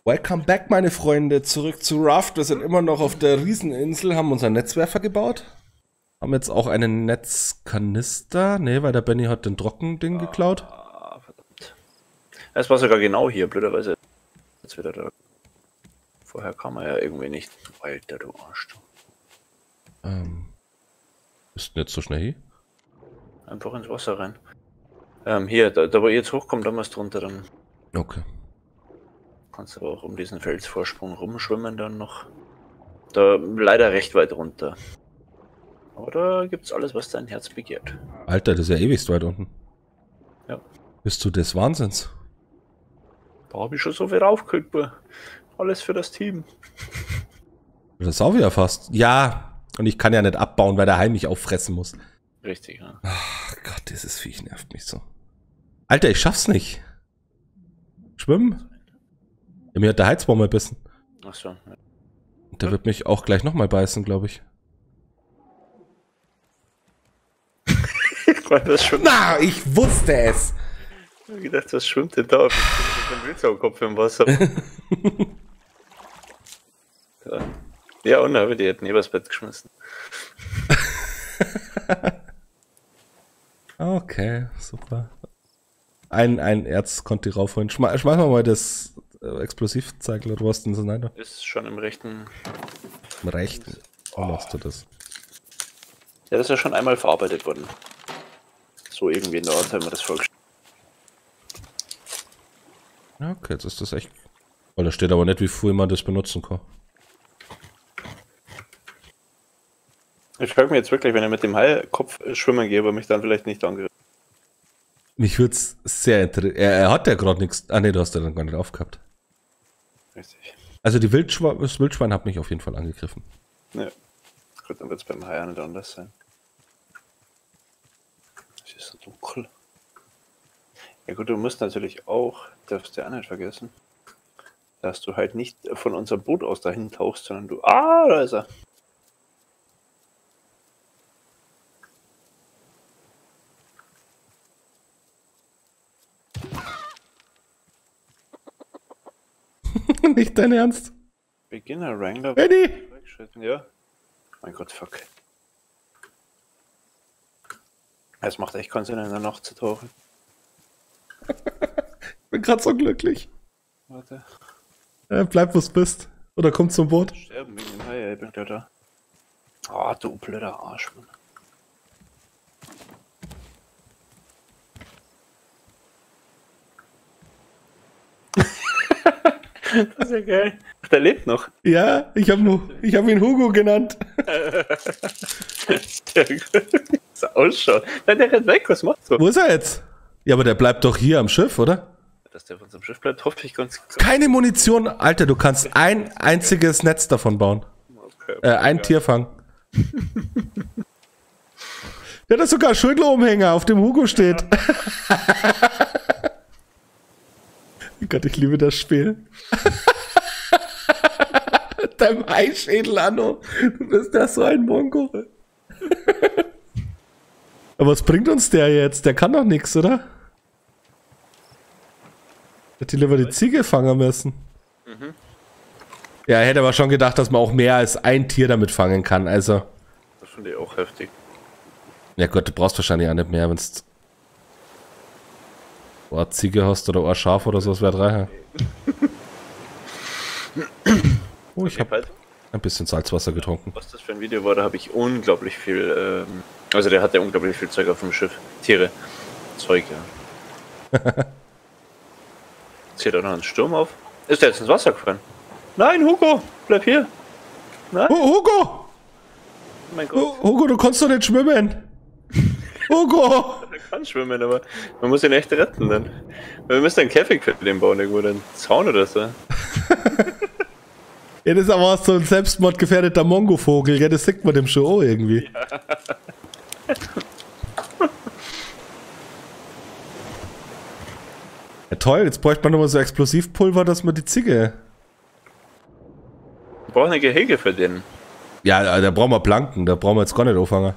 Welcome back, meine Freunde, zurück zu Raft. Wir sind immer noch auf der Rieseninsel, haben unseren Netzwerfer gebaut. Haben jetzt auch einen Netzkanister. Ne, weil der Benny hat den Trockending geklaut. Ah, verdammt. Es war sogar genau hier, blöderweise. Jetzt wieder da. Vorher kam er ja irgendwie nicht. Alter, du Arsch. Ist nicht so schnell hier. Einfach ins Wasser rein. Hier, da wo ihr jetzt hochkommt, da musst du runter, dann Okay. kannst du aber auch um diesen Felsvorsprung rumschwimmen dann noch. Da leider recht weit runter. Aber da gibt's alles, was dein Herz begehrt. Alter, das ist ja ewigst weit unten. Ja. Bist du des Wahnsinns? Da habe ich schon so viel raufgekriegt, alles für das Team. Das auch wieder fast. Ja, und ich kann ja nicht abbauen, weil der Hai mich auffressen muss. Richtig, ja. Ach Gott, dieses Viech nervt mich so. Alter, ich schaff's nicht. Schwimmen? Ja, mir hat der Heizbaum erbissen. Ach so. Ja. Der wird mich auch gleich nochmal beißen, glaube ich. Das schwimmt. Na, ich wusste es! Ich hab gedacht, was schwimmt denn da? Ich bin mit dem Wildsauerkopf im Wasser. Ja, und dann habe ich die hätten übers Bett geschmissen. Okay, super. Ein Erz konnte ich raufholen. Schmeiß mal das Explosivzeichel oder was denn so rein? Ist schon im rechten. Im rechten. Wo machst du das? Ja, das ist ja schon einmal verarbeitet worden. So irgendwie in der Art haben wir das vorgestellt. Ja, okay, jetzt ist das echt. Weil da steht aber nicht, wie viel man das benutzen kann. Ich frage mich jetzt wirklich, wenn ich mit dem Haikopf schwimmen gehe, aber mich dann vielleicht nicht angreift. Mich würde es sehr interessieren. Er hat ja gerade nichts. Ah ne, du hast ja dann gar nicht aufgehabt. Richtig. Also das Wildschwein hat mich auf jeden Fall angegriffen. Ja. Gut, dann wird es beim Hai auch nicht anders sein. Es ist so dunkel. Ja gut, du musst natürlich auch, darfst du auch nicht vergessen, dass du halt nicht von unserem Boot aus dahin tauchst, sondern du... Ah, da ist er. Nicht dein Ernst? Beginner Wrangler. Benny! Ja. Mein Gott, fuck. Es macht echt keinen Sinn, in der Nacht zu tauchen. Ich bin gerade so glücklich. Warte. Bleib, wo du bist. Oder komm zum Boot. Sterben wegen dem Hai, ich bin gleich da. Ah, du blöder Arsch, Mann. Das ist ja geil. Ach, der lebt noch. Ja, ich hab ihn Hugo genannt. Sehr gut. So ausschaut. Nein, der rennt weg, was macht so? Wo ist er jetzt? Ja, aber der bleibt doch hier am Schiff, oder? Dass der von unserem Schiff bleibt, hoffe ich ganz. Keine Munition. Alter, du kannst ein einziges Netz davon bauen. Okay, Ein Tier fangen. Der hat sogar Schulterumhänger, auf dem Hugo steht. Oh Gott, ich liebe das Spiel. Dein Eischädel, Anno. Du bist ja so ein Mongo. Aber was bringt uns der jetzt? Der kann doch nichts, oder? Hätte lieber die Ziege fangen müssen. Mhm. Ja, hätte aber schon gedacht, dass man auch mehr als ein Tier damit fangen kann. Also. Das finde ich auch heftig. Ja Gott, du brauchst wahrscheinlich auch nicht mehr, wenn du eine Ziege hast oder ein Schaf oder so, das wäre drei. Oh, ich habe ein bisschen Salzwasser getrunken. Was das für ein Video war, da habe ich unglaublich viel, also der hatte unglaublich viel Zeug auf dem Schiff. Tiere. Zeug, ja. Zieht auch noch einen Sturm auf. Ist der jetzt ins Wasser gefallen? Nein, Hugo, bleib hier. Nein, Oh, Hugo! mein Gott. Hugo, du kannst doch nicht schwimmen! Hugo! Er kann schwimmen, aber man muss ihn echt retten dann. Wir müssen einen Käfig für den bauen, irgendwo, einen Zaun oder so. Ja, das ist aber auch so ein selbstmordgefährdeter Mongovogel, ja, das sieht man dem schon auch irgendwie. Ja, toll, jetzt bräuchte man nochmal so Explosivpulver, dass man die Ziege... Wir brauchen ein Gehege für den. Ja, da brauchen wir Planken, da brauchen wir jetzt gar nicht anfangen.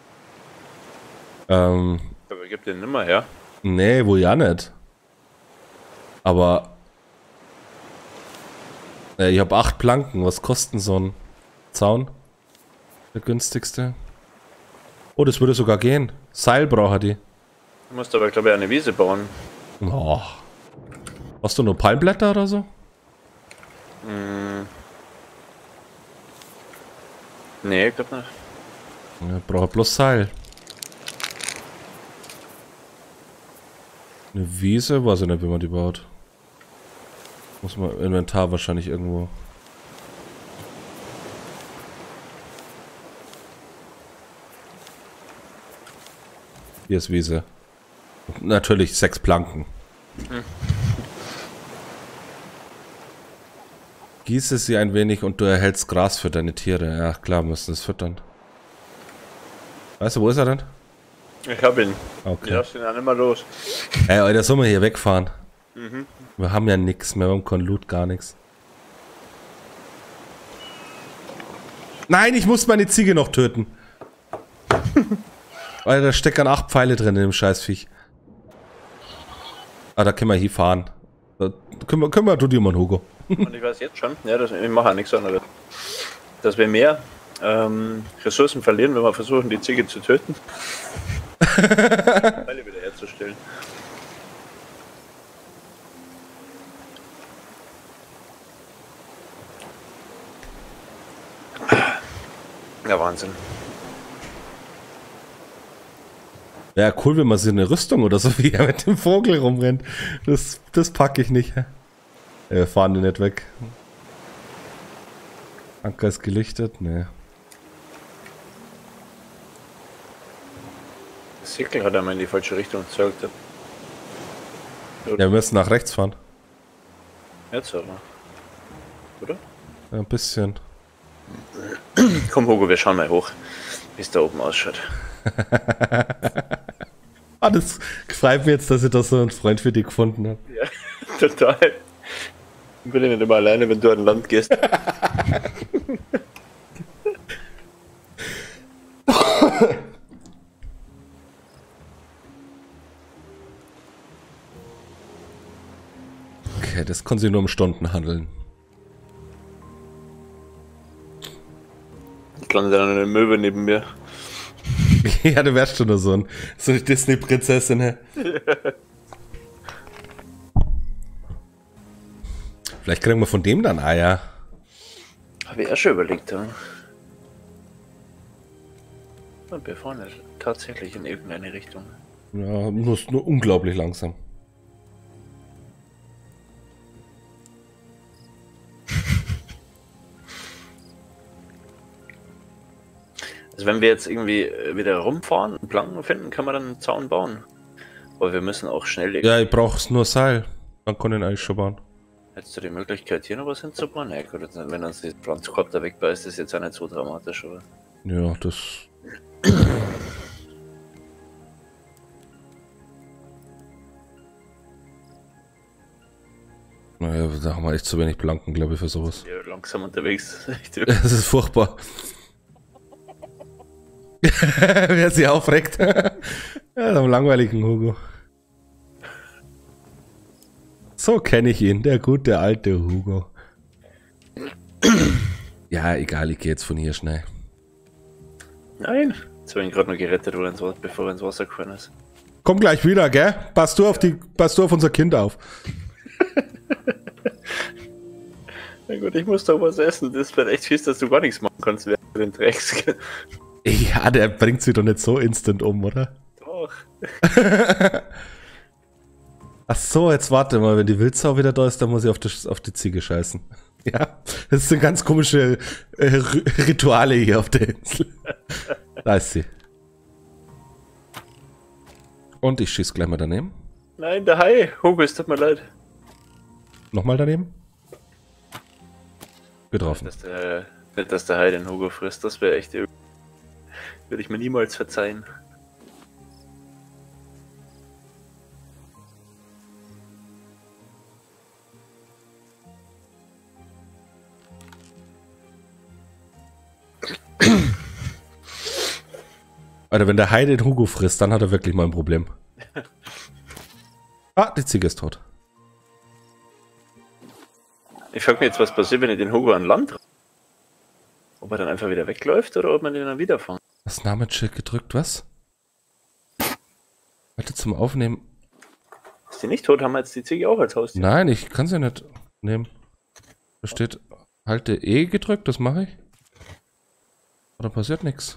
Aber gib den nimmer her. Nee, wohl ja nicht. Aber Ich habe 8 Planken. Was kostet denn so ein Zaun? Der günstigste. Oh, das würde sogar gehen. Seil braucht er die. Du musst aber, glaube ich, eine Wiese bauen. Oh. Hast du nur Palmblätter oder so? Nee, ich glaube nicht. Ja, braucht bloß Seil. Eine Wiese? Weiß ich nicht, wie man die baut. Muss man im Inventar wahrscheinlich irgendwo. Hier ist Wiese. Und natürlich 6 Planken. Gieße sie ein wenig und du erhältst Gras für deine Tiere. Ja, klar, müssen es füttern. Weißt du, wo ist er denn? Ich hab ihn. Okay. Ich lass ihn dann immer los. Ey, Alter, sollen wir hier wegfahren? Wir haben ja nichts mehr, wir haben kein Loot, gar nichts. Nein, ich muss meine Ziege noch töten. Alter, da stecken 8 Pfeile drin in dem Scheißviech. Ah, da können wir hier fahren. Da kümmern du dir mal, Hugo. Und ich weiß jetzt schon, ja, ich mache ja nichts anderes. Dass wir mehr Ressourcen verlieren, wenn wir versuchen, die Ziege zu töten. Pfeile wieder herzustellen. Ja, Wahnsinn. Ja, cool, wenn man so eine Rüstung oder so wie er mit dem Vogel rumrennt. Das packe ich nicht. Ja, wir fahren den nicht weg. Anker ist gelichtet? Nee. Das Segel hat einmal in die falsche Richtung gezeugt. Ja, wir müssen nach rechts fahren. Jetzt aber. Oder? Ja, ein bisschen. Komm, Hugo, wir schauen mal hoch, wie es da oben ausschaut. Ah, das freut mich jetzt, dass ich da so einen Freund für dich gefunden habe. Ja, total. Ich bin ja nicht immer alleine, wenn du an Land gehst. Okay, das kann sich nur um Stunden handeln. Ich lande dann eine Möwe neben mir. Ja, du wärst schon nur so eine Disney-Prinzessin, hä? Vielleicht kriegen wir von dem dann Eier. Habe ich auch schon überlegt, ja. Und wir fahren jetzt tatsächlich in irgendeine Richtung. Ja, nur unglaublich langsam. Also wenn wir jetzt irgendwie wieder rumfahren und Planken finden, können wir dann einen Zaun bauen. Aber wir müssen auch schnell... Ja, ich brauch's nur Seil. Dann kann ich ihn eigentlich schon bauen. Hättest du die Möglichkeit, hier noch was hinzubauen? Ja gut, wenn uns die Transporter wegbeißt, ist jetzt auch nicht so dramatisch, aber... Ja, das... Naja, da haben wir echt zu wenig Planken, glaube ich, für sowas. Ja, langsam unterwegs. Das ist furchtbar. Wer sich aufregt. Ja, dem langweiligen Hugo. So kenne ich ihn, der gute alte Hugo. Ja, egal, ich gehe jetzt von hier schnell. Nein, jetzt habe ich ihn gerade noch gerettet, bevor er ins Wasser gefallen ist. Komm gleich wieder, gell? Passt du auf unser Kind auf. Na gut, ich muss doch was essen. Das wird echt fies, dass du gar nichts machen kannst während den Drecks. Ja, der bringt sie doch nicht so instant um, oder? Doch. Ach so, jetzt warte mal, wenn die Wildsau wieder da ist, dann muss ich auf die Ziege scheißen. Ja, das sind ganz komische Rituale hier auf der Insel. Da ist sie. Und ich schieße gleich mal daneben. Nein, der Hai. Hugo, es tut mir leid. Nochmal daneben. Getroffen. Nicht, dass der Hai den Hugo frisst, das wäre echt... Würde ich mir niemals verzeihen. Alter, wenn der Hai den Hugo frisst, dann hat er wirklich mal ein Problem. Ah, die Ziege ist tot. Ich frage mich jetzt, was passiert, wenn ich den Hugo an Land. Ob er dann einfach wieder wegläuft oder ob man den dann wieder fangt. Das Namensschild gedrückt, was? Warte zum Aufnehmen. Ist die nicht tot? Haben wir jetzt die Ziege auch als Haustier? Nein, ich kann sie nicht nehmen. Da steht, halte E gedrückt, das mache ich. Oder passiert nichts.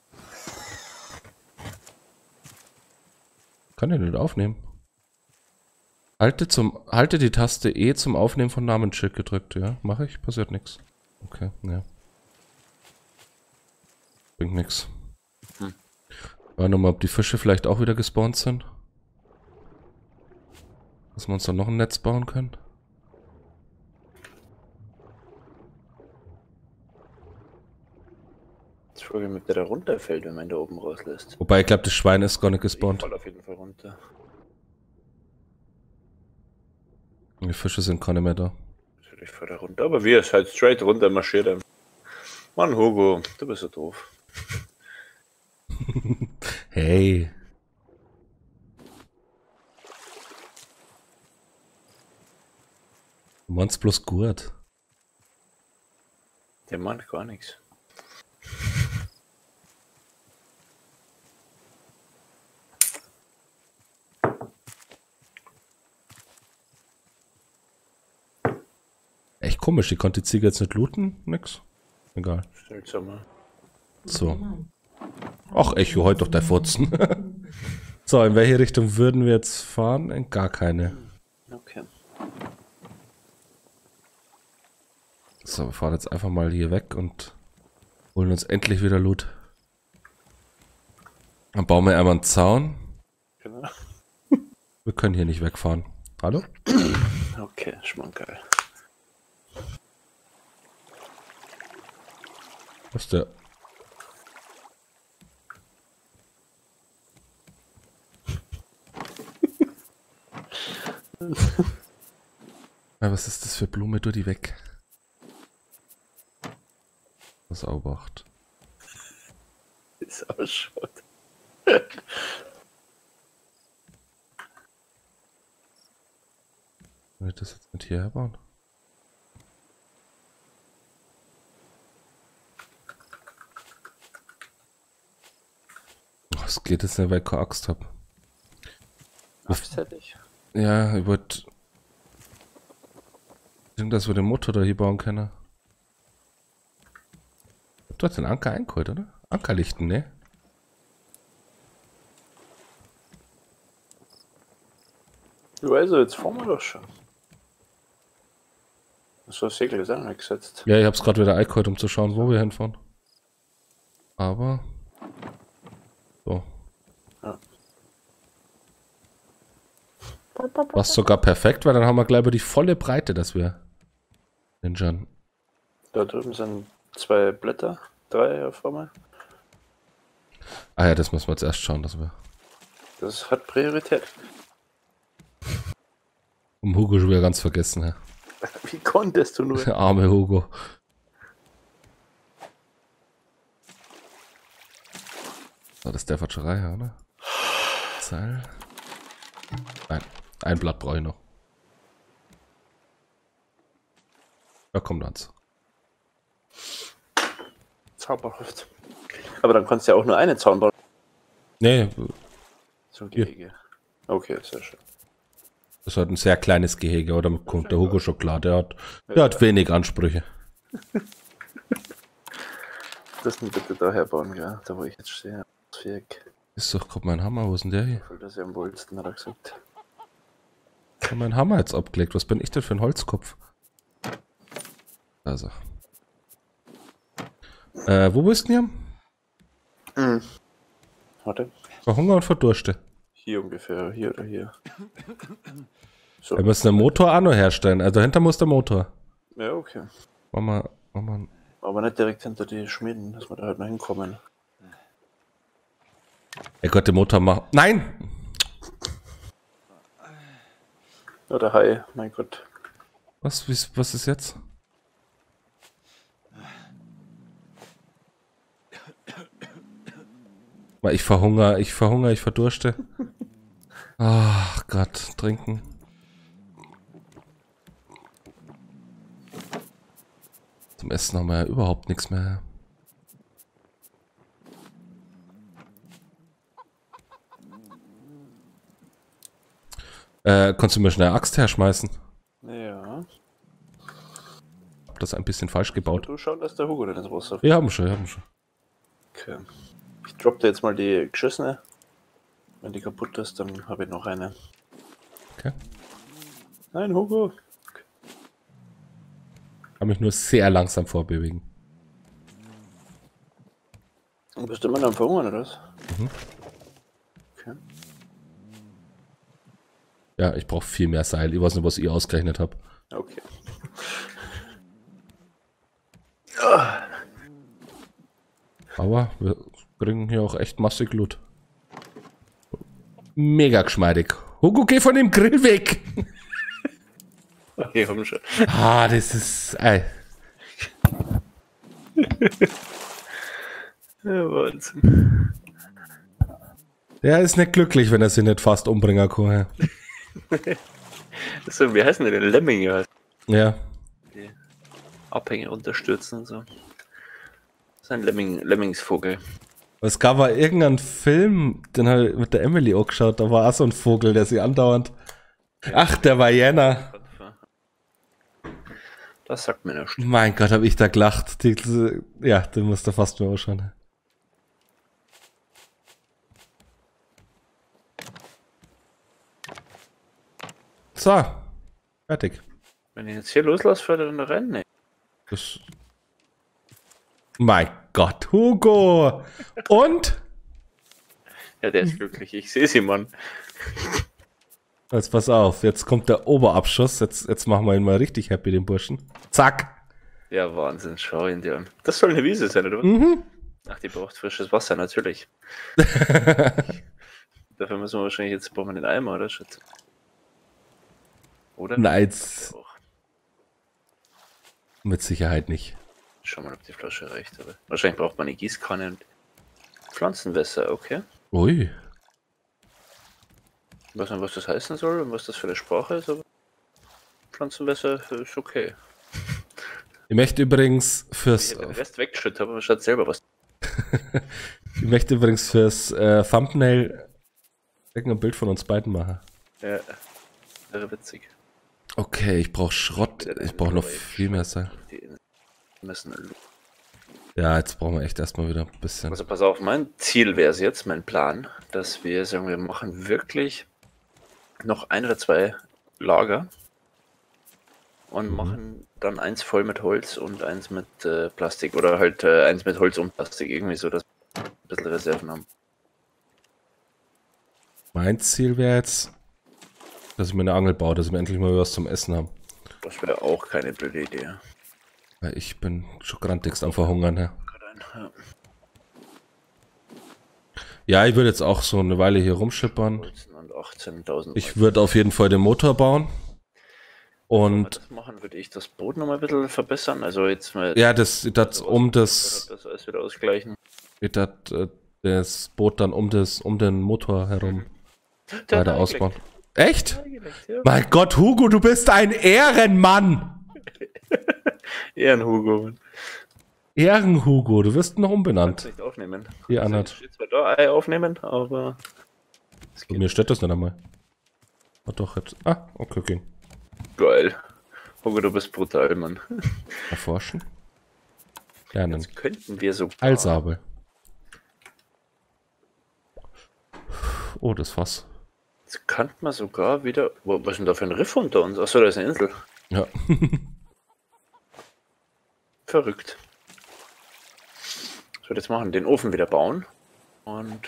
Kann ich nicht aufnehmen. Halte die Taste E zum Aufnehmen von Namensschild gedrückt, ja. Mache ich, passiert nichts. Okay, ja. Bringt nichts. War nochmal, ob die Fische vielleicht auch wieder gespawnt sind. Dass wir uns dann noch ein Netz bauen können. Jetzt frage ich mich, ob der da runterfällt, wenn man ihn da oben rauslässt. Wobei, ich glaube, das Schwein ist gar nicht Ich gespawnt. fall auf jeden Fall runter. Die Fische sind keine mehr da. Natürlich fällt er runter, aber wir ist halt straight runter marschiert. Mann, Hugo, du bist so doof. Hey. Du meinst bloß gut. Der meint gar nichts. Echt komisch, die konnte die Ziege jetzt nicht looten? Nix. Egal. Seltsamer. So. Ach, Echo, heute doch der Furzen. So, in welche Richtung würden wir jetzt fahren? In gar keine. Okay. So, wir fahren jetzt einfach mal hier weg und holen uns endlich wieder Loot. Dann bauen wir einmal einen Zaun. Genau. Wir können hier nicht wegfahren. Hallo? Okay, schmankerl. Was ist der? Ja, was ist das für Blume? Du die weg. Das Aubacht. Ist ausschaut. Soll ich das jetzt mit hierher bauen? Was geht jetzt nicht, weil ich keine Axt habe? Das hätte ich. Ja, ich wollte... dass wir den Motor da hier bauen können. Du hast den Anker eingeholt, oder? Ankerlichten, ne? Du, also, jetzt fahren wir doch schon. Das war Segel ist auch noch gesetzt. Ja, ich hab's gerade wieder eingeholt, um zu schauen, wo wir hinfahren. Aber... So. Ja. Was sogar perfekt, weil dann haben wir gleich über die volle Breite, dass wir ninjan. Da drüben sind 2 Blätter, 3 auf einmal. Ah ja, das müssen wir jetzt erst schauen, dass wir... Das hat Priorität. Um Hugo schon wieder ganz vergessen, ja. Wie konntest du nur? Der arme Hugo. So, das ist der Fatscherei, oder? Seil. Nein, ein Blatt brauche ich noch. Da kommt ans. Zauberhaft. Aber dann kannst du ja auch nur eine Zaun bauen. Nee, So ein Gehege. Okay, sehr schön. das hat ein sehr kleines Gehege, oder kommt der Hugo schon klar. Der hat wenig Ansprüche. Das nicht bitte daher bauen, ja. Da wo ich jetzt stehe. Ist doch gerade mein Hammer, wo ist denn der hier? Das ist ja am wohlsten, hat er gesagt. Ich habe meinen Hammer jetzt abgelegt. Was bin ich denn für ein Holzkopf? Also. Wo bist du denn hier? Warte. Verhungern und verdurste. Hier ungefähr, hier oder hier. So. Wir müssen den Motor auch noch herstellen. Also dahinter muss der Motor. Ja, okay. Machen wir. Aber nicht direkt hinter die Schmieden, dass wir da halt noch hinkommen. Er Gott, den Motor machen. Nein! Ja, der Hai, mein Gott. Was ist jetzt? Weil ich verhungere, ich verdurste. Ach Gott, trinken. Zum Essen haben wir ja überhaupt nichts mehr. Kannst du mir schnell eine Axt herschmeißen? Ja. Hab das ein bisschen falsch gebaut. Du schaust, dass der Hugo nicht ins Wasser fällt. Wir haben schon, wir haben schon. Okay. Ich droppe jetzt mal die geschissene. Wenn die kaputt ist, dann habe ich noch eine. Okay. Nein, Hugo. Kann mich nur sehr langsam vorbewegen. Du bist immer noch am Verhungern, oder was? Mhm. Okay. Ja, ich brauche viel mehr Seil. Ich weiß nicht, was ihr ausgerechnet habt. Okay. Aber wir kriegen hier auch echt massig Loot. Mega geschmeidig. Hugo, geh von dem Grill weg! Okay, komm schon. Ah, das ist... Ey. Ja, Wahnsinn. Der ist nicht glücklich, wenn er sich nicht fast umbringen kann. So, wie heißen die denn? Lemminge? Ja. Die Abhänge unterstützen und so. Das ist ein Lemmingsvogel. Es gab mal irgendeinen Film, den habe ich mit der Emily auch geschaut, da war auch so ein Vogel, der sie andauernd... Ach, der war Jänner. Das sagt mir nichts. Mein Gott, hab ich da gelacht. Ja, den musst du fast nur ausschauen. So. Fertig. Wenn ich jetzt hier loslasse, fährt er dann da rein? Nee. Das mein Gott, Hugo! Und? Ja, der ist glücklich. Ich sehe sie, Mann. Jetzt pass auf, jetzt kommt der Oberabschuss. Jetzt machen wir ihn mal richtig happy, den Burschen. Zack! Ja, Wahnsinn. Schau ihn dir an. Das soll eine Wiese sein, oder was? Mhm. Ach, die braucht frisches Wasser, natürlich. Dafür müssen wir wahrscheinlich jetzt brauchen wir den Eimer, oder? Schatz? Oder? Nein, Auch. mit Sicherheit nicht. Schau mal, ob die Flasche reicht. Aber wahrscheinlich braucht man eine Gießkanne und Pflanzenwässer, okay. Ui. Ich weiß nicht, was das heißen soll und was das für eine Sprache ist, aber Pflanzenwässer ist okay. Ich möchte übrigens Ich fürs... hätte den Rest weggeschüttet, aber statt selber was. Ich möchte übrigens fürs Thumbnail ein Bild von uns beiden machen. Ja, wäre witzig. Okay, ich brauche Schrott. Ich brauche noch viel mehr Seil. Die müssen. Ja, jetzt brauchen wir echt erstmal wieder ein bisschen. Also pass auf, mein Ziel wäre es jetzt, mein Plan, dass wir sagen, wir machen wirklich noch 1 oder 2 Lager und machen dann eins voll mit Holz und eins mit Plastik oder halt eins mit Holz und Plastik, irgendwie so, dass wir ein bisschen Reserven haben. Mein Ziel wäre jetzt, dass ich mir eine Angel baue, dass wir endlich mal was zum Essen haben. Das wäre auch keine blöde Idee. Weil ich bin schon grantigst am Verhungern. Ja. Ja. Ja, ich würde jetzt auch so eine Weile hier rumschippern. Und 18.000. Ich würde auf jeden Fall den Motor bauen. Wenn wir Und das machen, würde ich das Boot noch mal ein bisschen verbessern. Also jetzt mal ja, das das alles wieder ausgleichen. das Boot dann um den Motor herum Der weiter hat ausbauen. Echt? eingeleckt, ja. Mein Gott, Hugo, du bist ein Ehrenmann! Ehrenhugo. Ehrenhugo, du wirst noch Kannst umbenannt. nicht aufnehmen. Hier, Annat. Steht zwar da Ei aufnehmen, aber es Bei geht. mir steht das nicht einmal. Oh, doch, jetzt. Ah, okay, okay. Geil. Hugo, du bist brutal, Mann. Erforschen. Lernen. Jetzt könnten wir so. Heilsabel. Oh, das Fass. Jetzt könnte man sogar wieder. Was ist denn da für ein Riff unter uns? Achso, da ist eine Insel. Ja. Verrückt. Ich würde jetzt machen, den Ofen wieder bauen. Und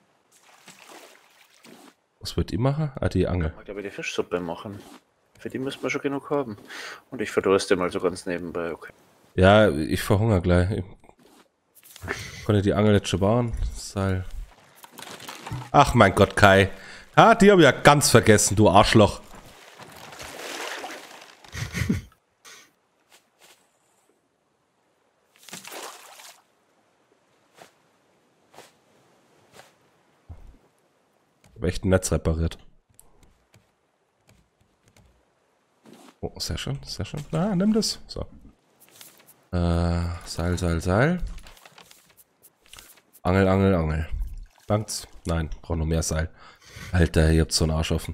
Was wird die machen? Ah, die Angel. mal, glaube ich, die Fischsuppe machen. Für die müssen wir schon genug haben. Und ich verdurste mal so ganz nebenbei, okay. Ja, ich verhungere gleich. Ich konnte die Angel jetzt schon bauen. Seil. Ach mein Gott, Kai. Ah, die habe ich ja ganz vergessen, du Arschloch. Ich habe echt ein Netz repariert. Oh, sehr schön, sehr schön. Ah, nimm das. So. Seil, Seil, Seil. Angel, Angel, Angel. Langt's? Nein, braucht noch mehr Seil. Alter, ihr habt so einen Arsch offen.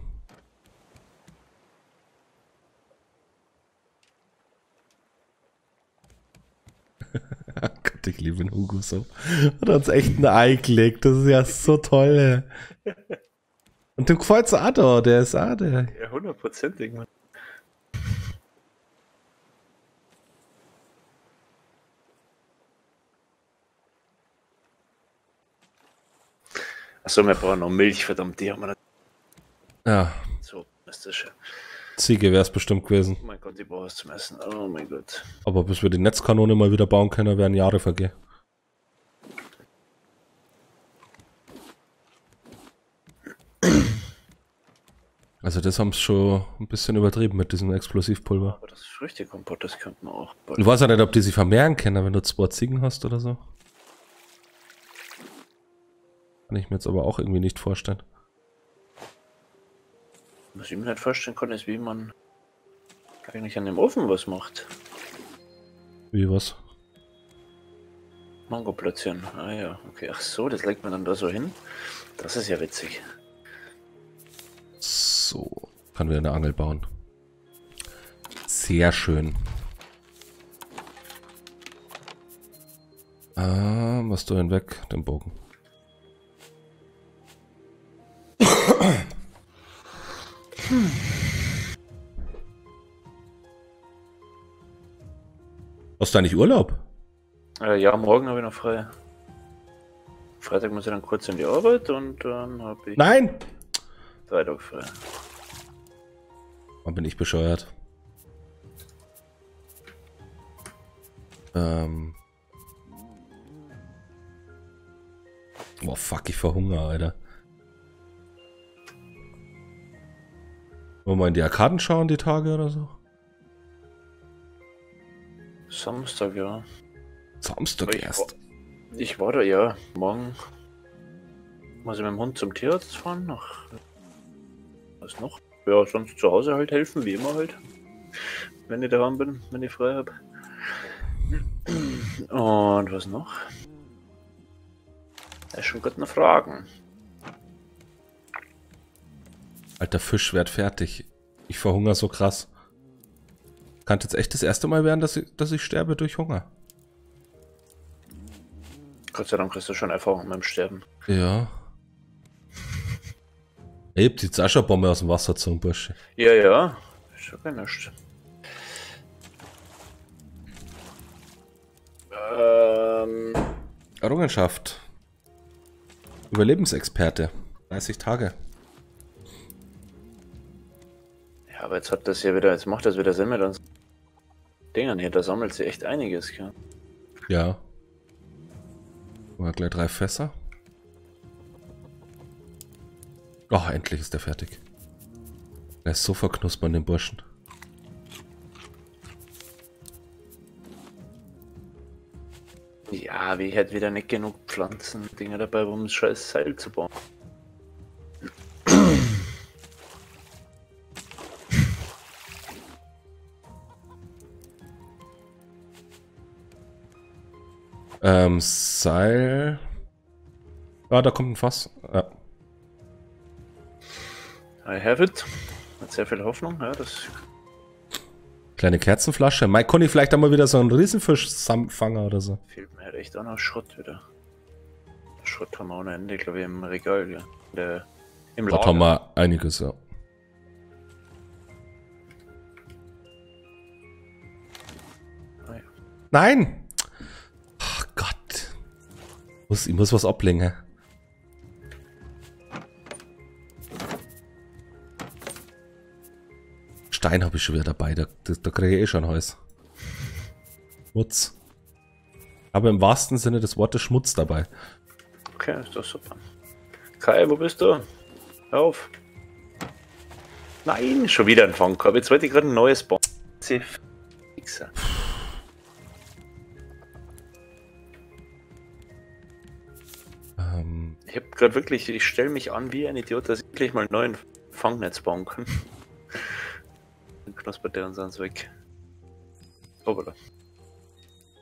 Gott, ich liebe den Hugo so. Hat uns echt ein Ei gelegt. Das ist ja so toll. Ey. Und dem gefällt's auch da. Der ist auch der. Ja, 100%, Mann. Achso, wir brauchen noch Milch, verdammt, die haben wir nicht. Ja, So, ist das schön. Ziege wäre es bestimmt gewesen. Oh mein Gott, ich brauche was zum Essen. Oh mein Gott. Aber bis wir die Netzkanone mal wieder bauen können, werden Jahre vergehen. Also das haben sie schon ein bisschen übertrieben mit diesem Explosivpulver. Aber das Früchtekompott, das könnte man auch. Ich weiß ja nicht, ob die sich vermehren können, wenn du 2 Ziegen hast oder so. Kann ich mir jetzt aber auch irgendwie nicht vorstellen. Was ich mir nicht vorstellen kann, ist, wie man eigentlich an dem Ofen was macht. Wie was? Mango platzieren. Ah ja, okay. Ach so, das legt man dann da so hin. Das ist ja witzig. So, kann wieder eine Angel bauen. Sehr schön. Was du hinweg? Den Bogen. Hast du eigentlich Urlaub? Ja, morgen habe ich noch frei. Freitag muss ich dann kurz in die Arbeit und dann habe ich Nein! 3 Tage frei. Wann bin ich bescheuert? Oh fuck, ich verhungere, Alter. Wollen wir mal in die Arkaden schauen, die Tage oder so? Samstag, ja. Samstag erst. Ich war da, ja. Morgen muss ich mit dem Hund zum Tierarzt fahren. Was noch? Ja, sonst zu Hause halt helfen, wie immer halt. Wenn ich daheim bin, wenn ich frei habe. Und was noch? Das ist schon gut noch Fragen. Alter, Fisch wird fertig. Ich verhungere so krass. Kann jetzt echt das erste Mal werden, dass ich sterbe durch Hunger. Gott sei Dank kriegst du schon Erfahrung mit dem Sterben. Ja. Ich hab die Zascha-Bombe aus dem Wasser zum Bursche. Ja, ja. Ist schon kein nichts. Errungenschaft. Überlebensexperte. 30 Tage. Ja, aber jetzt hat das ja wieder, jetzt macht das wieder Sinn mit uns Dingern hier, da sammelt sich echt einiges, gell? Ja. Mal gleich 3 Fässer. Oh, endlich ist der fertig. Er ist so verknuspert, den Burschen. Ja, wie ich hätte wieder nicht genug Pflanzen-Dinger dabei, um das scheiß Seil zu bauen. Seil. Ah, da kommt ein Fass. Ja. I have it. Mit sehr viel Hoffnung, ja, das. Kleine Kerzenflasche. Mike, kann ich vielleicht einmal wieder so einen Riesenfisch-Fanger oder so? Fehlt mir halt echt auch noch Schrott wieder. Schrott haben wir ohne Ende, glaube ich, im Regal, ja. Im Dort Lager. haben wir einiges, ja. Ah, ja. Nein! Ach Gott. Ich muss was ablegen. Stein habe ich schon wieder dabei, da kriege ich eh schon Holz. Schmutz. Aber im wahrsten Sinne des Wortes Schmutz dabei. Okay, ist doch super. Kai, wo bist du? Hör auf. Nein, schon wieder ein Fangkorb. Jetzt wollte ich gerade ein neues bauen. Fixer. Ich habe gerade wirklich, ich stelle mich an wie ein Idiot, dass ich endlich mal einen neuen Fangnetz bauen kann. Dann knuspert der uns ans weg. Hoppala.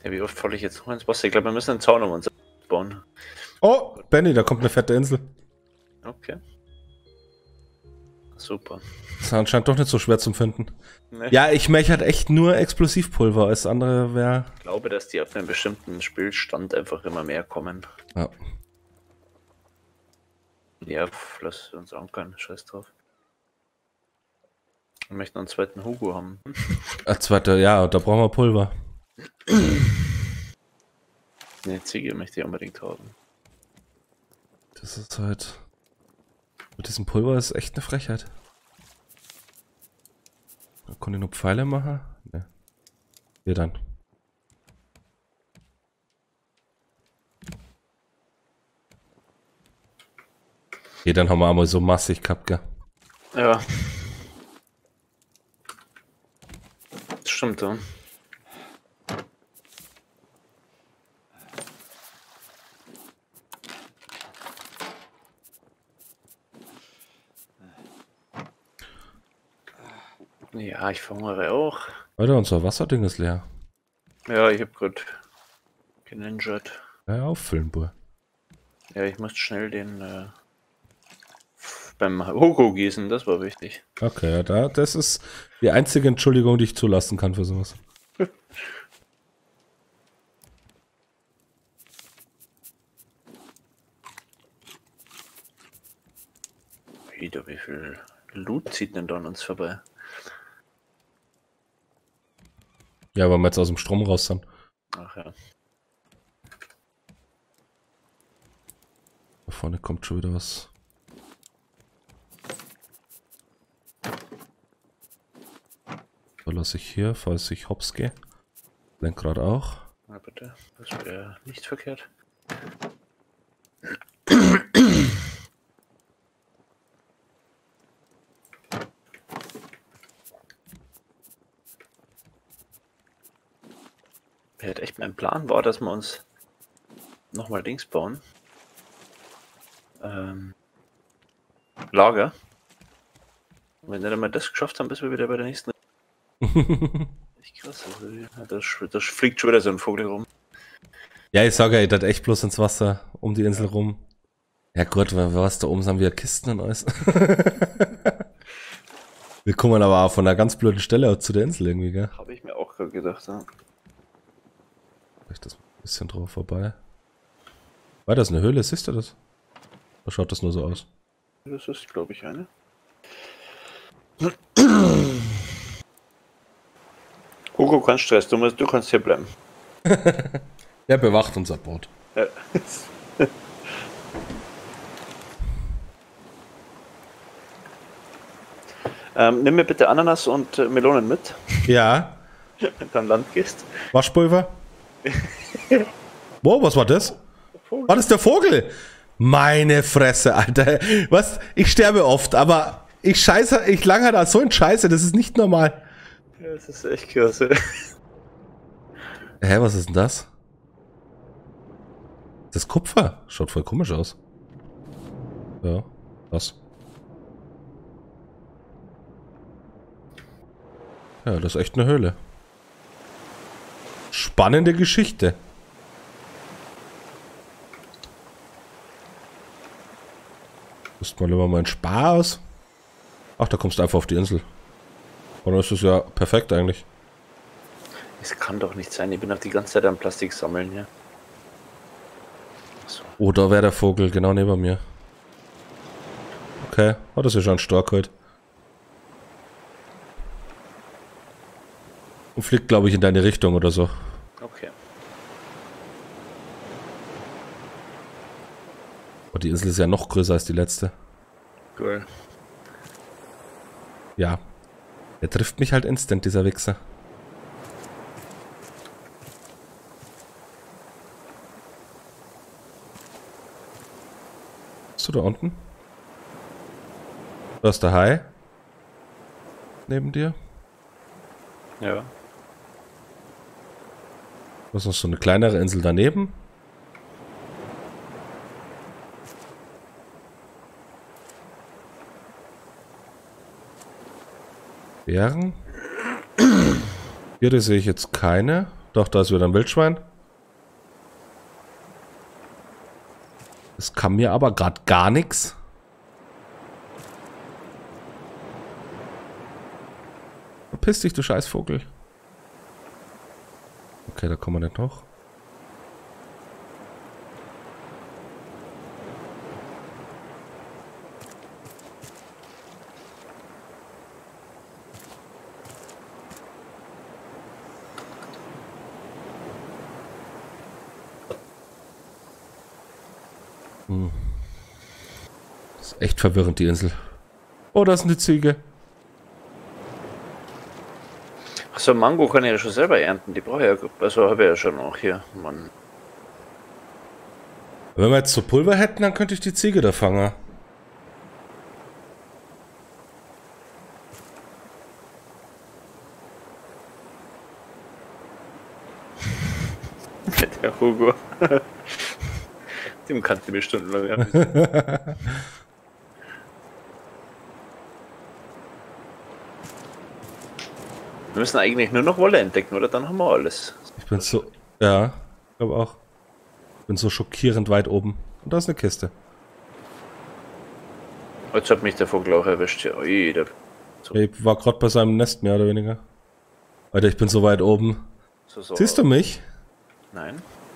Ja, wie oft falle ich jetzt noch ins Wasser? Ich glaube, wir müssen einen Zaun um uns bauen. Oh, Benny, da kommt eine fette Insel. Okay. Super. Das ist anscheinend doch nicht so schwer zum Finden. Nee. Ja, ich möchte halt echt nur Explosivpulver. Alles andere wäre... Ich glaube, dass die auf einem bestimmten Spielstand einfach immer mehr kommen. Ja. Ja, lass uns ankern. Scheiß drauf. Wir möchten einen zweiten Hugo haben. Als zweiter, ja, da brauchen wir Pulver. Eine Ziege möchte ich unbedingt haben. Das ist halt... Mit diesem Pulver ist echt eine Frechheit. Da konnte ich nur Pfeile machen? Ne. Hier dann. Hier dann haben wir einmal so massig gehabt, gell? Ja. Das stimmt, ja. Ja, ich verhungere auch. Alter, unser Wasserding ist leer. Ja, ich hab grad geninjert. Ja, auffüllen, Bur. Ja, ich muss schnell den beim Hugo gießen, das war wichtig. Okay, ja, das ist die einzige Entschuldigung, die ich zulassen kann für sowas. Wieder, wie viel Loot zieht denn da an uns vorbei? Ja, weil wir jetzt aus dem Strom raus sind. Ach ja. Da vorne kommt schon wieder was. So lasse ich hier, falls ich hops gehe. Lenkrad auch. Na bitte, das wäre nicht verkehrt. Ja, echt mein Plan war, dass wir uns nochmal Dings bauen. Lager. Und wenn wir dann mal das geschafft haben, bis wir wieder bei der nächsten. Echt krass, also, das fliegt schon wieder so ein Vogel rum. Ja, ich sage ja, ich dachte echt bloß ins Wasser um die Insel rum. Ja gut, was da oben sind wieder Kisten und alles. Wir kommen aber auch von einer ganz blöden Stelle zu der Insel irgendwie, gell? Habe ich mir auch gerade gedacht, ja. Vielleicht das ein bisschen drauf vorbei. War das eine Höhle? Siehst du das? Oder schaut das nur so aus? Das ist, glaube ich, eine. Hugo, kein Stress, du kannst hier bleiben. Der bewacht unser Boot. Ja. Nimm mir bitte Ananas und Melonen mit, Ja. wenn du an Land gehst. Waschpulver? Wow, was war das? Vogel. War das der Vogel? Meine Fresse, Alter. Was? Ich sterbe oft, aber ich lange da so in Scheiße, das ist nicht normal. Ja, das ist echt klasse. Hä, was ist denn das? Das ist Kupfer. Schaut voll komisch aus. Ja, was? Ja, das ist echt eine Höhle. Spannende Geschichte. Rüst mal lieber meinen Spaß. Ach, da kommst du einfach auf die Insel. Und dann ist es ja perfekt eigentlich. Es kann doch nicht sein, ich bin auf die ganze Zeit am Plastik sammeln hier. So. Oh, da wäre der Vogel, genau neben mir. Okay, oh, das ist ja schon stark heute. Und fliegt, glaube ich, in deine Richtung oder so. Okay. Oh, die Insel ist ja noch größer als die letzte. Cool. Ja. Der trifft mich halt instant, dieser Wichser. Bist du da unten? Da ist der Hai. Neben dir. Ja. Da ist noch so eine kleinere Insel daneben. Bären. Hier sehe ich jetzt keine. Doch, da ist wieder ein Wildschwein. Es kann mir aber gerade gar nichts. Verpiss dich, du Scheißvogel. Okay, da kommen wir nicht noch. Das ist echt verwirrend, die Insel. Oh, da ist eine Ziege. Achso, Mango kann ich ja schon selber ernten. Die brauche ich ja. Also habe ich ja schon auch hier. Mann. Wenn wir jetzt so Pulver hätten, dann könnte ich die Ziege da fangen. Der Hugo. Dem kannte ich mir stundenlang ernten. Wir müssen eigentlich nur noch Wolle entdecken, oder? Dann haben wir alles. Ich bin so... Ja, ich glaube auch. Ich bin so schockierend weit oben. Und da ist eine Kiste. Jetzt hat mich der Vogel auch erwischt. Ja, ui, so. Ich war gerade bei seinem Nest, mehr oder weniger. Alter, ich bin so weit oben. So. Siehst du mich? Nein.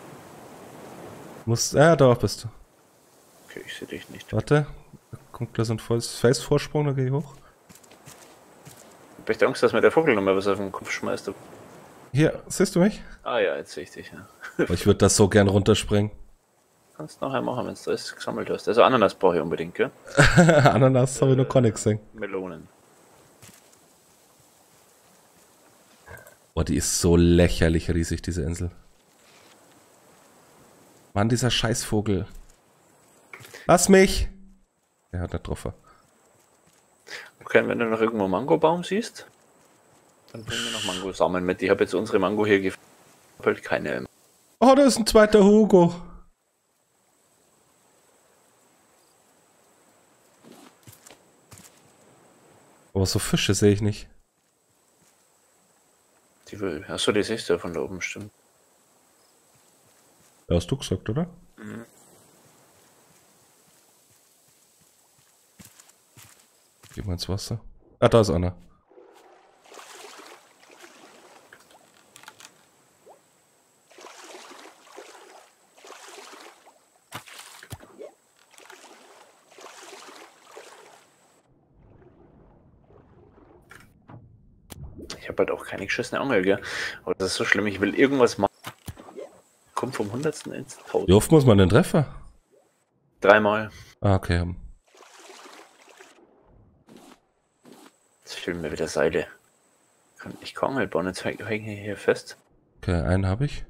Ja, da bist du. Okay, ich sehe dich nicht. Warte. Da kommt gleich so ein Face-Vorsprung, da gehe ich hoch. Ich hab echt Angst, dass mir der Vogel nochmal was auf den Kopf schmeißt. Hier, siehst du mich? Ah ja, jetzt sehe ich dich, ja. Ich würde das so gern runterspringen. Kannst nachher machen, wenn du das gesammelt hast. Also Ananas brauche ich unbedingt, gell? Ananas habe ich nur Connex gesehen. Melonen. Boah, die ist so lächerlich riesig, diese Insel. Mann, dieser Scheißvogel. Lass mich! Er hat nicht getroffen. Okay, wenn du noch irgendwo Mangobaum siehst, dann bringen wir noch Mango sammeln mit. Ich habe jetzt unsere Mango hier gefüllt, keine. Oh, da ist ein zweiter Hugo. Aber so Fische sehe ich nicht. Achso, die siehst du ja von da oben, stimmt. Ja, hast du gesagt, oder? Mhm. Geh mal ins Wasser. Ah, da ist einer. Ich habe halt auch keine geschissene Angel, gell? Aber das ist so schlimm, ich will irgendwas machen. Kommt vom 100. ins 1000. Wie oft muss man den Treffer? 3-mal. Ah, okay. Jetzt fehlen mir wieder Seile. Ich kann Angel bauen, jetzt hänge ich hier fest. Okay, einen habe ich.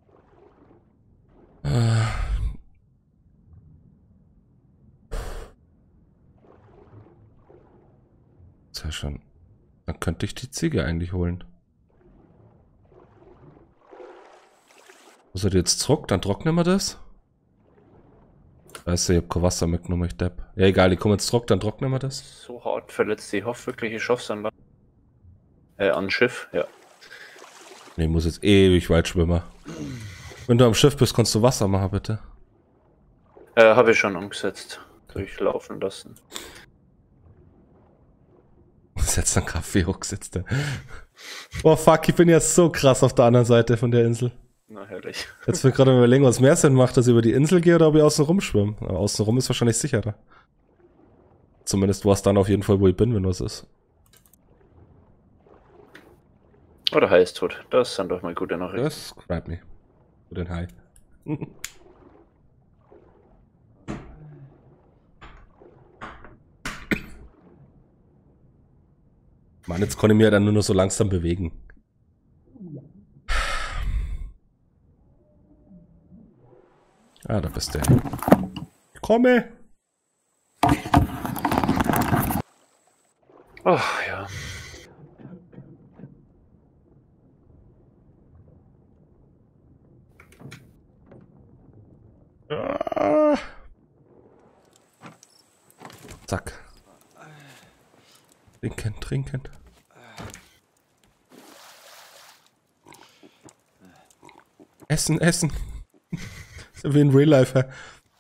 Sehr schön. Dann könnte ich die Ziege eigentlich holen. Was hat jetzt zurück? Dann trocknen wir das. Weißt du, ich hab kein Wasser mitgenommen, ich depp. Ja, egal, ich komme jetzt zurück, dann trocknen wir das. So hart verletzt, ich hoffe wirklich, ich schaff's an Schiff, ja. Nee, ich muss jetzt ewig weit schwimmen. Wenn du am Schiff bist, kannst du Wasser machen, bitte. Habe ich schon umgesetzt. Durchlaufen lassen. Setzt einen Kaffee hochgesetzt. Oh fuck, ich bin jetzt so krass auf der anderen Seite von der Insel. Na herrlich. Jetzt will ich gerade überlegen, was mehr Sinn macht, dass ich über die Insel gehe oder ob ich außen rum schwimme. Aber außen rum ist wahrscheinlich sicherer. Zumindest war es dann auf jeden Fall, wo ich bin, wenn was ist. Oder Hai ist tot. Das sind doch mal gute Nachrichten. Das freut mich. Für den Hai. Mann, jetzt kann ich mich ja dann nur noch so langsam bewegen. Ah, da bist du. Komme! Ach ja. Ah. Zack. Trinken, trinken. Essen, essen. So wie in Real Life. Ja.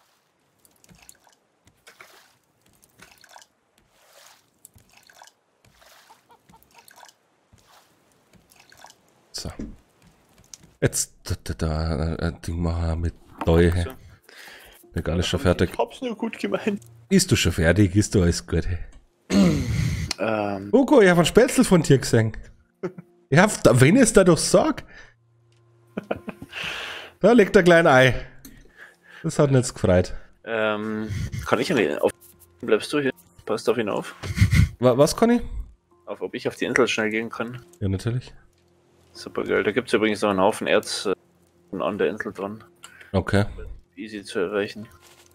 So. Jetzt ein Ding machen mit Deu. So. Bin gar nicht schon fertig. Ich hab's nur gut gemeint. Ist du schon fertig? Ist du alles gut? Hugo, ich hab einen Spätzle von dir gesehen. Ich hab, wenn es da doch sag. Da liegt ein kleines Ei. Das hat mich jetzt gefreut. Kann ich nicht auf... Bleibst du hier? Passt auf ihn auf. Was kann ich? Auf ob ich auf die Insel schnell gehen kann. Ja, natürlich. Super geil. Da gibt es übrigens noch einen Haufen Erz an der Insel dran. Okay. Easy zu erreichen.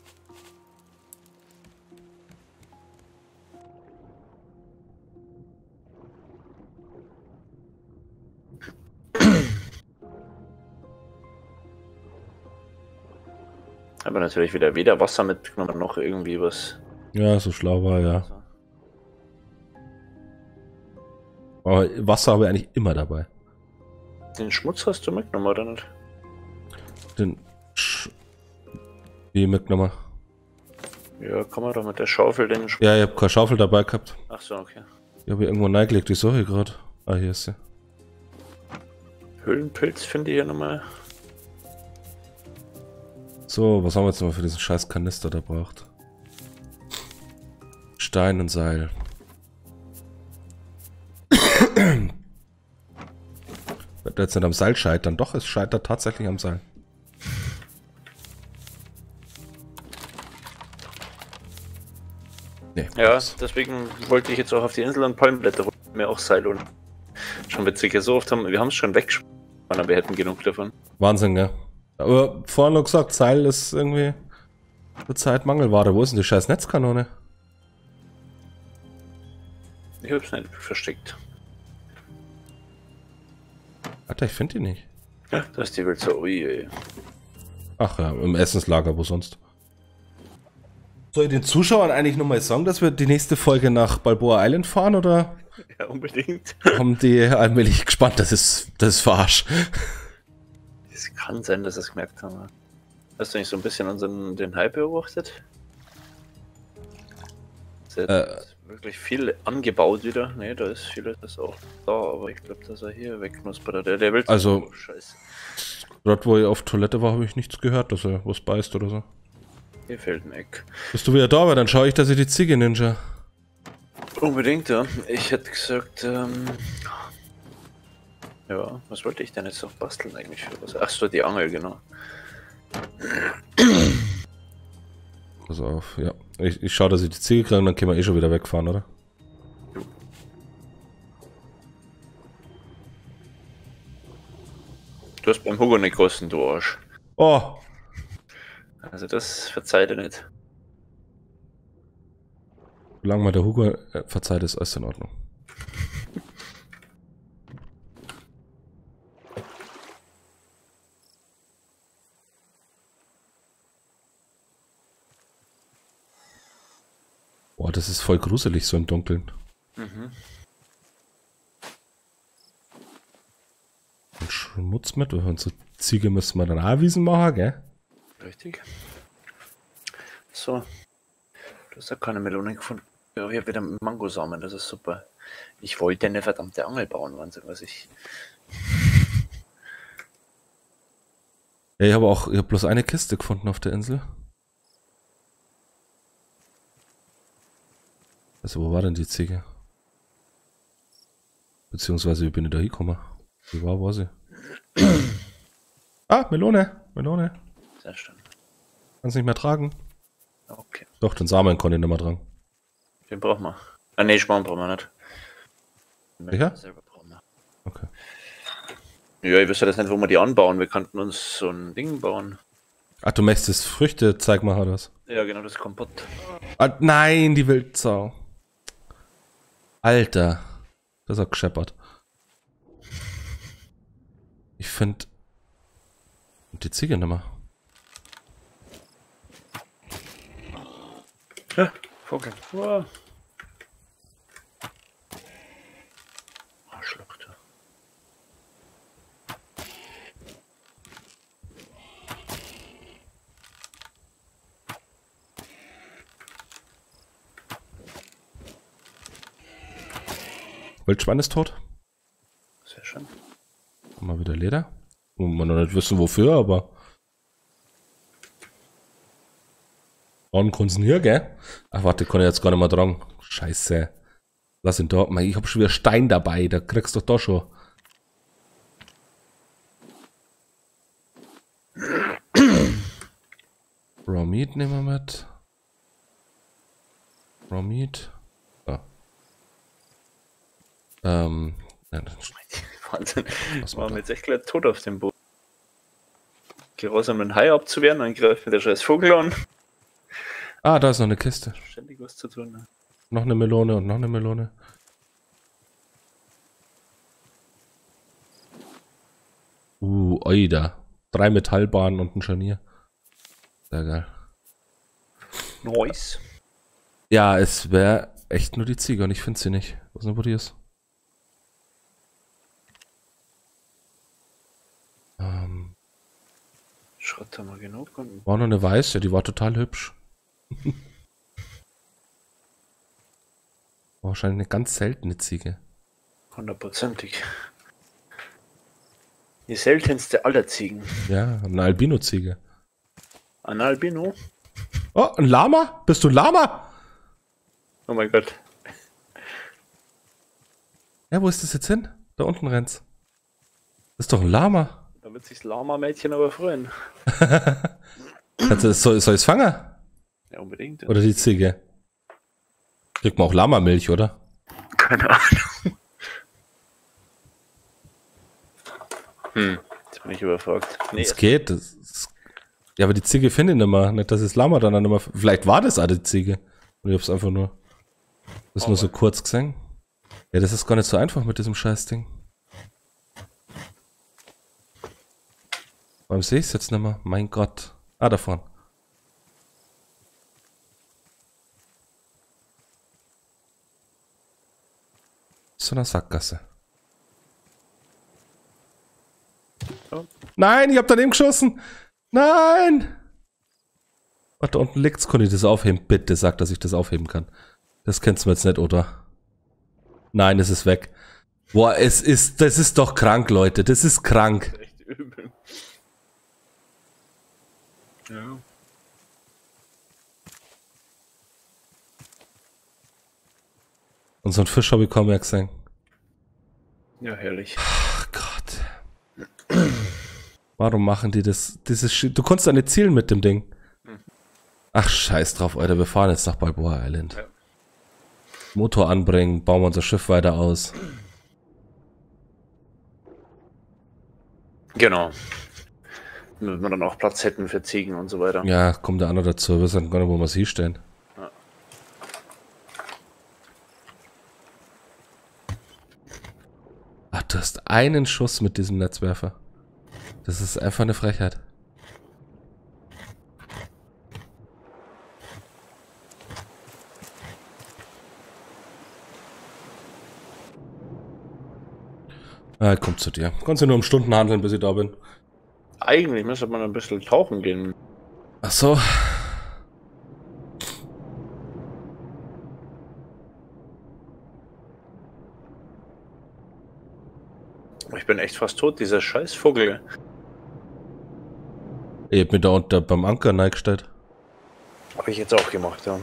Aber natürlich weder Wasser mitgenommen noch irgendwie was. Ja, so schlau war, ja. Aber Wasser habe ich eigentlich immer dabei. Den Schmutz hast du mitgenommen, oder nicht? Den Wie mitgenommen? Ja, kann man doch mit der Schaufel den Schmutz... Ja, ich habe keine Schaufel dabei gehabt. Ach so, okay. Die habe ich irgendwo reingelegt, die suche ich gerade. Ah, hier ist sie. Höhlenpilz finde ich hier nochmal. So, was haben wir jetzt noch für diesen scheiß Kanister da braucht? Stein und Seil. Wird jetzt nicht am Seil scheitern? Doch, es scheitert tatsächlich am Seil. Nee, Ja, deswegen wollte ich jetzt auch auf die Insel und Palmblätter holen. Mir auch Seil und schon witzig. Ja, so oft haben wir es schon weggesprochen, aber wir hätten genug davon. Wahnsinn, gell? Aber vorhin noch gesagt, Seil ist irgendwie zur Zeit Mangelware. Wo ist denn die scheiß Netzkanone? Ich hab's nicht versteckt. Alter, ich finde die nicht. Ja, da ist die Welt so, ui. Ach ja, im Essenslager, wo sonst? Soll ich den Zuschauern eigentlich nochmal sagen, dass wir die nächste Folge nach Balboa Island fahren, oder Ja, unbedingt. haben die allmählich gespannt? Das ist Verarsch. Es kann sein, dass sie es gemerkt haben. Hast du nicht so ein bisschen den Hype beobachtet? Ist jetzt wirklich viel angebaut wieder. Ne, da ist vieles auch da, aber ich glaube, dass er hier wegknuspert. Der will Also- oh, scheiße. Dort, wo ich auf Toilette war, habe ich nichts gehört, dass er was beißt oder so. Hier fehlt ein Eck. Bist du wieder da, weil dann schaue ich, dass ich die Ziege ninja. Unbedingt, ja. Ich hätte gesagt, ja, was wollte ich denn jetzt noch basteln eigentlich für was? Ach so, die Angel, genau. Pass auf, ja. Ich schaue, dass ich die Ziege kriege und dann können wir eh schon wieder wegfahren, oder? Du hast beim Hugo nicht gekostet, du Arsch. Oh! Also das verzeiht er nicht. Solange mal der Hugo verzeiht, ist alles in Ordnung. Boah, das ist voll gruselig, so im Dunkeln. Mhm. Und Schmutz mit, und so Ziege müssen wir dann auch Wiesen machen, gell? Richtig. So. Du hast ja keine Melone gefunden. Ja, ich habe wieder Mangosamen, das ist super. Ich wollte eine verdammte Angel bauen, Wahnsinn, was ich... Ja, ich habe bloß eine Kiste gefunden auf der Insel. Also, wo war denn die Ziege? Beziehungsweise, wie bin ich da hingekommen? Wie war sie? Ah, Melone! Melone! Sehr schön. Kannst nicht mehr tragen? Okay. Doch, den Samen konnte ich nicht mehr tragen. Den brauchen wir. Ah ne, Schmarrn brauchen wir nicht. Den Sicher? selber brauchen wir. Okay. Ja, ich wüsste jetzt nicht, wo wir die anbauen. Wir könnten uns so ein Ding bauen. Ach, du möchtest Früchte, zeig mal, das. Ja, genau, das Kompott. Ah, nein, die Wildsau. Alter. Das hat gescheppert. Ich finde die Ziege nicht mehr. Ja, Vogel. Wow. Arschloch, du. Wildschwein ist tot. Sehr schön. Haben wir wieder Leder. Wo wir noch nicht wissen wofür, aber. Bauen kannst du hier, gell? Ach warte, kann ich jetzt gar nicht mehr dran. Scheiße. Lass ihn da. Ich hab schon wieder Stein dabei, da kriegst du doch da schon. Raw Meat nehmen wir mit. Raw Meat. Ja. Nein. Wahnsinn. Das war mir jetzt echt gleich tot auf dem Boden. Geh raus, um einen Hai abzuwehren, dann greift mir der scheiß Vogel an. Ah, da ist noch eine Kiste. Ständig was zu tun. Ne? Noch eine Melone und noch eine Melone. Oida. 3 Metallbahnen und ein Scharnier. Sehr geil. Nice. Ja, es wäre echt nur die Ziege und ich finde sie nicht. Was ist denn, wo die ist? Schrott haben wir genug. War noch eine weiße, die war total hübsch. War wahrscheinlich eine ganz seltene Ziege. 100%ig. Die seltenste aller Ziegen. Ja, eine Albino-Ziege. Ein Albino? Oh, ein Lama? Bist du ein Lama? Oh mein Gott. Ja, wo ist das jetzt hin? Da unten rennt's. Das ist doch ein Lama. Da wird sich das Lama-Mädchen aber freuen. Soll ich es fangen? Ja, unbedingt. Ja. Oder die Ziege? Kriegt man auch Lamamilch, oder? Keine Ahnung. Jetzt bin ich überfragt. Nee, Es geht. Ja, aber die Ziege finde ich nicht mehr. Nicht, dass das Lama dann nicht mehr. Vielleicht war das auch die Ziege. Und ich hab's einfach nur. Das nur so kurz gesehen. Ja, das ist gar nicht so einfach mit diesem Scheißding. Warum sehe ich es jetzt nicht mehr? Mein Gott. Ah, da vorne. So eine Sackgasse. Oh. Nein, ich hab daneben geschossen. Nein! Ach, da unten liegt's. Kann ich das aufheben? Bitte sag, dass ich das aufheben kann. Das kennst du jetzt nicht, oder? Nein, es ist weg. Boah, das ist doch krank, Leute. Das ist krank. Echt übel. Ja. Und so ein Fisch habe ich kaum mehr gesehen. Ja, herrlich. Ach Gott. Warum machen die das? Du konntest da nicht zielen mit dem Ding. Ach, scheiß drauf, Alter. Wir fahren jetzt nach Balboa Island. Ja. Motor anbringen, bauen wir unser Schiff weiter aus. Genau. Wenn wir dann auch Platz hätten für Ziegen und so weiter. Ja, kommt der andere dazu. Wir wissen gar nicht, wo wir es hinstellen. Ja. Ach, du hast einen Schuss mit diesem Netzwerfer. Das ist einfach eine Frechheit. Ah, kommt zu dir. Kannst du nur um Stunden handeln, bis ich da bin. Eigentlich müsste man ein bisschen tauchen gehen. Ach so. Ich bin echt fast tot, dieser scheiß Vogel. Ich hab mich da unter beim Anker reingestellt. Habe ich jetzt auch gemacht, ja.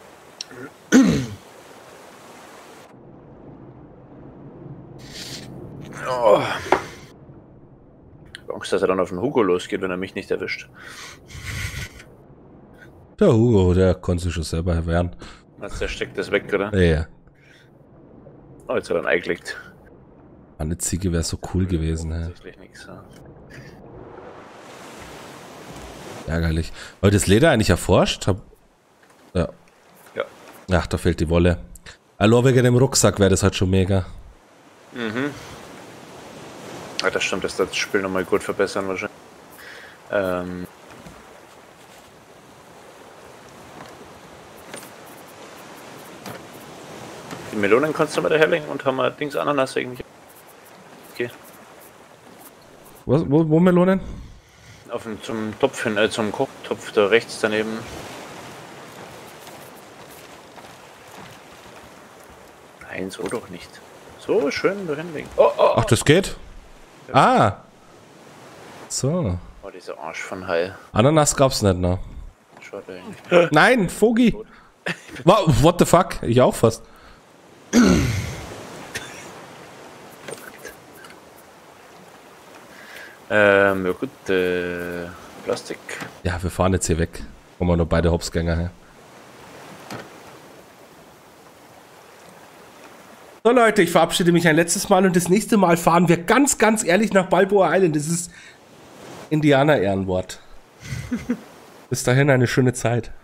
Oh. Ich hab Angst, dass er dann auf den Hugo losgeht, wenn er mich nicht erwischt. Der Hugo, der konnte sich schon selber wehren. Jetzt der steckt das weg, oder? Ja. Oh, jetzt hat er ihn eingelegt. Eine Ziege wäre so cool gewesen. Tatsächlich nichts, ja. Ärgerlich. Weil das Leder eigentlich erforscht? Ja. Ja. Ach, da fehlt die Wolle. Allein wegen dem Rucksack wäre das halt schon mega. Mhm. Ja, das stimmt, dass das Spiel nochmal gut verbessern wahrscheinlich. Die Melonen kannst du mal daherlegen und haben wir Dings Ananas irgendwie. Okay. Wo Melonen? Auf dem, zum Topf hin, zum Kochtopf da rechts daneben. Nein, so doch nicht. So schön hinlegen. Oh. Ach, das geht? Ah. So. Oh, dieser Arsch von Hai. Ananas gab's nicht, ne? Schade eigentlich. Nein, Vogi. What the fuck? Ich auch fast. Ja gut, Plastik. Ja, wir fahren jetzt hier weg. Kommen wir noch beide Hopsgänger her. So Leute, ich verabschiede mich ein letztes Mal und das nächste Mal fahren wir ganz, ganz ehrlich nach Balboa Island. Das ist Indianer-Ehrenwort. Bis dahin eine schöne Zeit.